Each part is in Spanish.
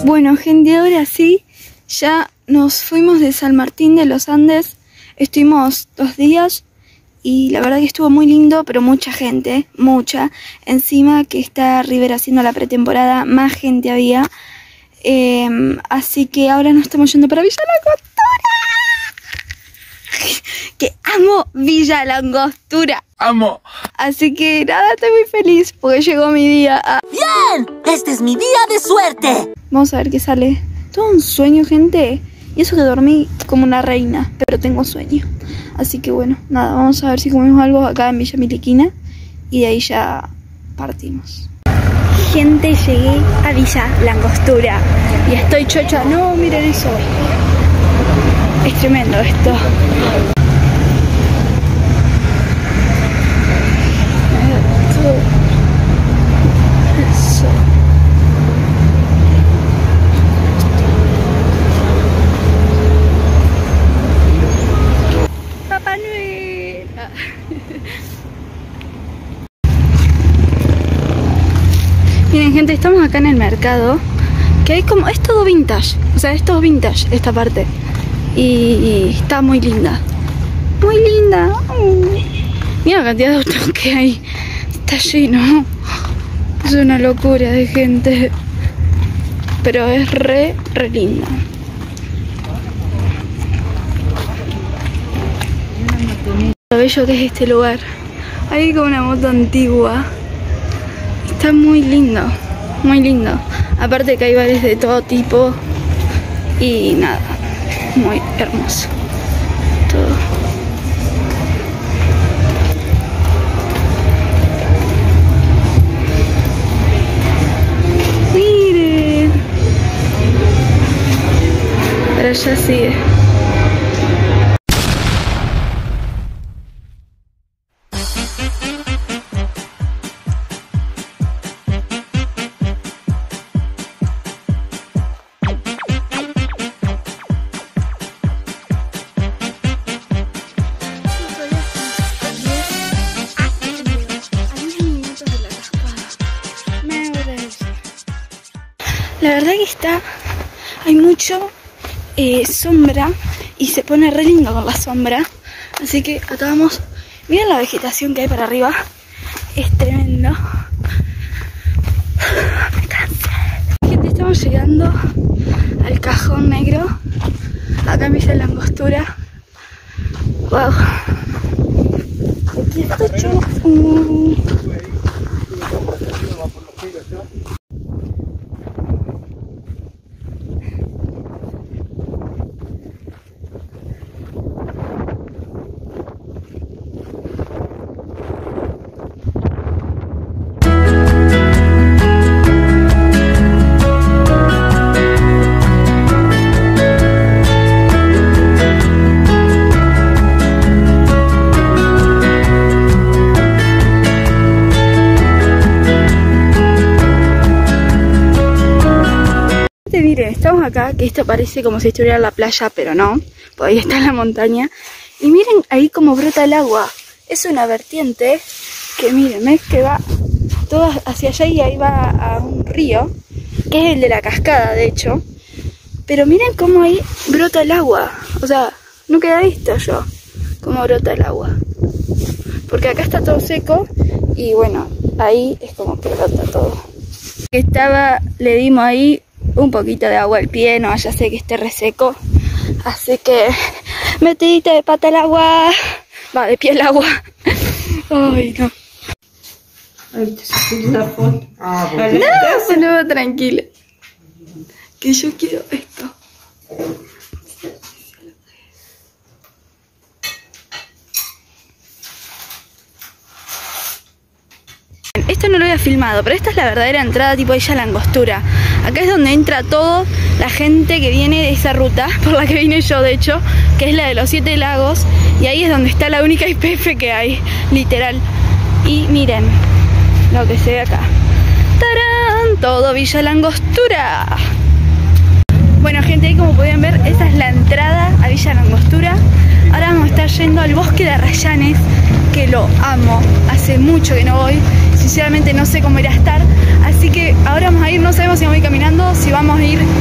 Bueno, gente, ahora sí, ya nos fuimos de San Martín de los Andes. Estuvimos 2 días y la verdad que estuvo muy lindo, pero mucha gente, mucha. Encima que está River haciendo la pretemporada, más gente había. Así que ahora nos estamos yendo para Villa Langostura. Que amo Villa Langostura. ¡Amo! Así que nada, estoy muy feliz porque llegó mi día. ¡Bien! ¡Este es mi día de suerte! Vamos a ver qué sale. Todo un sueño, gente. Y eso que dormí como una reina, pero tengo sueño. Así que bueno, nada, vamos a ver si comemos algo acá en Villa Miliquina. Y de ahí ya partimos. Gente, llegué a Villa Langostura. Y estoy chocha. No, miren eso. Es tremendo esto. Eso. Papá Noel. Miren, gente, estamos acá en el mercado. Que hay como... es todo vintage. O sea, es todo vintage esta parte. Y está muy linda. Muy linda. Mira la cantidad de autos que hay. Está lleno. Es una locura de gente. Pero es re linda. Lo bello que es este lugar. Hay como una moto antigua. Está muy lindo. Muy lindo. Aparte que hay bares de todo tipo. Y nada. Muy hermoso. Todo. Miren. Pero ya sigue. La verdad que hay mucho sombra y se pone re lindo con la sombra. Así que acá vamos. Miren la vegetación que hay para arriba. Es tremendo. Me cansé. Gente, estamos llegando al Cajón Negro. Acá en Villa Langostura. Wow. Aquí está yo. Miren, estamos acá, que esto parece como si estuviera en la playa, pero no, porque ahí está en la montaña. Y miren ahí como brota el agua. Es una vertiente que miren, es que va todo hacia allá y ahí va a un río, que es el de la cascada, de hecho. Pero miren cómo ahí brota el agua. O sea, nunca había visto yo cómo brota el agua. Porque acá está todo seco y bueno, ahí es como que brota todo. Le dimos ahí un poquito de agua al pie, no vaya a ser que esté reseco. Así que metidita de pata al agua. Va, de pie al agua. Ay, no. Ahí te saqué la foto. No, tranquila. Que yo quiero esto. Esto no lo había filmado, pero esta es la verdadera entrada tipo Villa Langostura. Acá es donde entra toda la gente que viene de esa ruta, por la que vine yo de hecho, que es la de los 7 lagos. Y ahí es donde está la única YPF que hay, literal. Y miren lo que se ve acá. ¡Tarán! Todo Villa Langostura. Bueno, gente, ahí como pueden ver, esa es la entrada a Villa Langostura. Ahora vamos a estar yendo al bosque de Arrayanes, que lo amo. Hace mucho que no voy. Sinceramente no sé cómo irá a estar. Así que ahora vamos a ir, no sabemos si vamos a ir caminando, si vamos a ir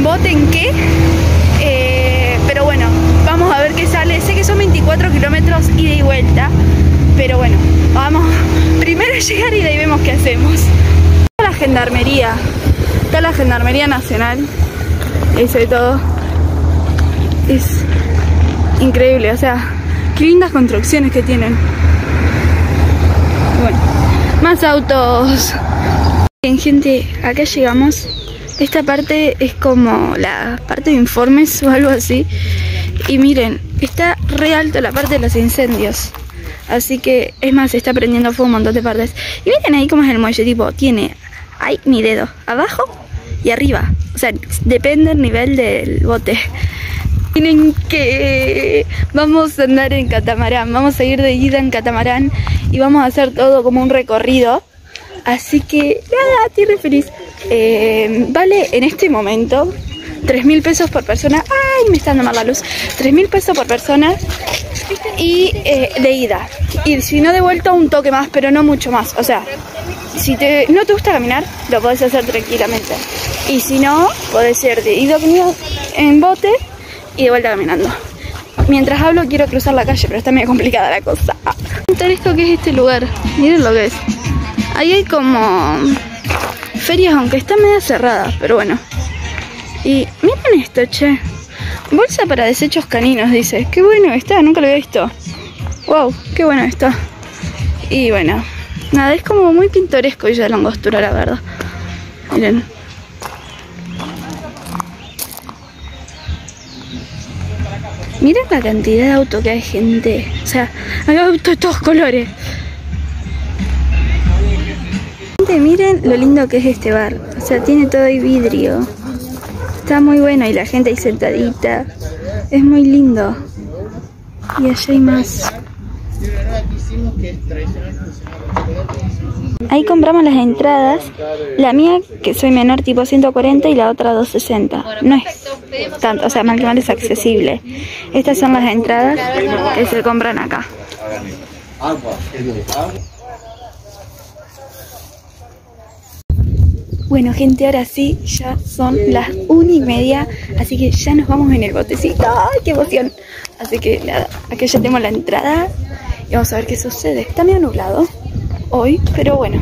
bote en qué. Pero bueno, vamos a ver qué sale. Sé que son 24 kilómetros ida y vuelta. Pero bueno, vamos primero a llegar y de ahí vemos qué hacemos. Está la gendarmería. Está la Gendarmería Nacional. Eso de todo. Es increíble, o sea, qué lindas construcciones que tienen. Bueno, más autos. Bien, gente, acá llegamos. Esta parte es como la parte de informes o algo así. Y miren, está re alto la parte de los incendios. Así que, es más, se está prendiendo fuego un montón de partes. Y miren ahí cómo es el muelle, tipo, hay mi dedo, abajo y arriba. O sea, depende del nivel del bote. Miren que vamos a andar en catamarán, vamos a ir de ida en catamarán y vamos a hacer todo como un recorrido. Así que nada, estoy re feliz. Vale en este momento 3.000 pesos por persona. Ay, me está dando mal la luz. 3.000 pesos por persona y de ida. Y si no, de vuelta un toque más, pero no mucho más. O sea, si no te gusta caminar, lo podés hacer tranquilamente. Y si no, podés ir de ida en bote y de vuelta caminando. Mientras hablo quiero cruzar la calle, pero está medio complicada la cosa. Miren esto que es este lugar. Miren lo que es. Ahí hay como ferias, aunque están medio cerradas, pero bueno. Y miren esto, che. Bolsa para desechos caninos, dice. Qué bueno está, nunca lo había visto. Wow, qué bueno está. Y bueno, nada, es como muy pintoresco Villa de la Angostura, la verdad. Miren. Miren la cantidad de autos que hay, gente. O sea, hay autos de todos colores. Gente, miren lo lindo que es este bar. O sea, tiene todo ahí vidrio. Está muy bueno y la gente ahí sentadita. Es muy lindo. Y allá hay más. Ahí compramos las entradas. La mía, que soy menor, tipo 140 y la otra 260. No es tanto, o sea, mal que mal es accesible. Estas son las entradas que se compran acá. Bueno, gente, ahora sí, ya son las 1:30, así que ya nos vamos en el botecito. ¡Ay, qué emoción! Así que nada, aquí ya tenemos la entrada y vamos a ver qué sucede. Está medio nublado hoy, pero bueno.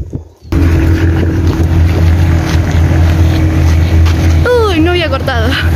Uy, no había cortado.